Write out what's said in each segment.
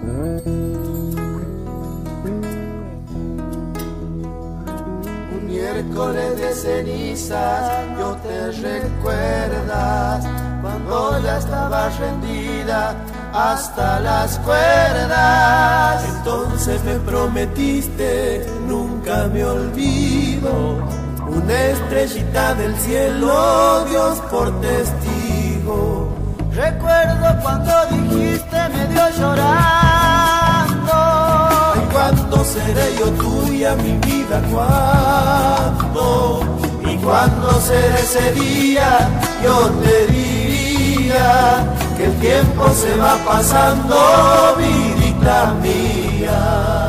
Un miércoles de cenizas, yo te recuerdas cuando ya estaba rendida hasta las cuerdas. Entonces me prometiste, nunca me olvido, una estrellita del cielo, Dios por testigo. Recuerdo cuando dijiste medio llorando: ¿y cuándo seré yo tuya, mi vida? ¿Cuándo? ¿Y cuándo será ese día? Yo te diría que el tiempo se va pasando, vidita mía.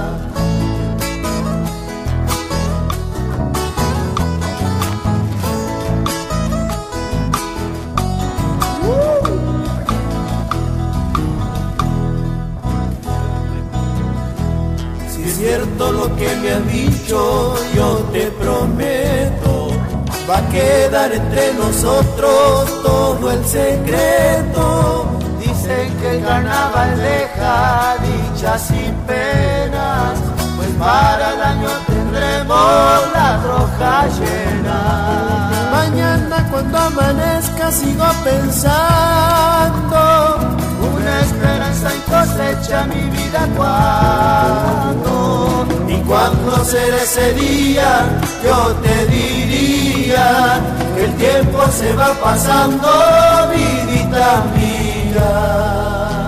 Si es cierto lo que me han dicho, yo te prometo, va a quedar entre nosotros todo el secreto. Dicen que el carnaval deja dichas y penas, pues para el año tendremos la troja llena. Mañana cuando amanezca sigo pensando, una esperanza en cosecha, mi vida, ¿cuándo? ¿y cuándo será ese día? Yo te diría que el tiempo se va pasando, vidita mía.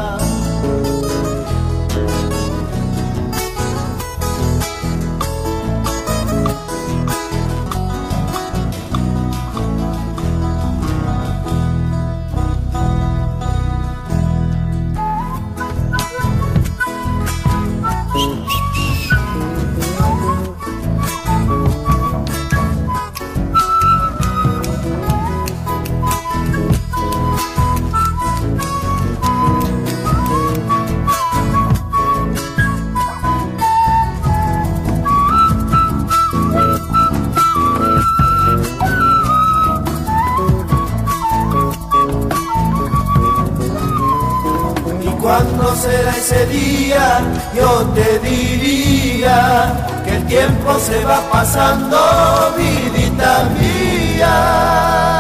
¿Cuándo será ese día? Yo te diría que el tiempo se va pasando, vidita mía.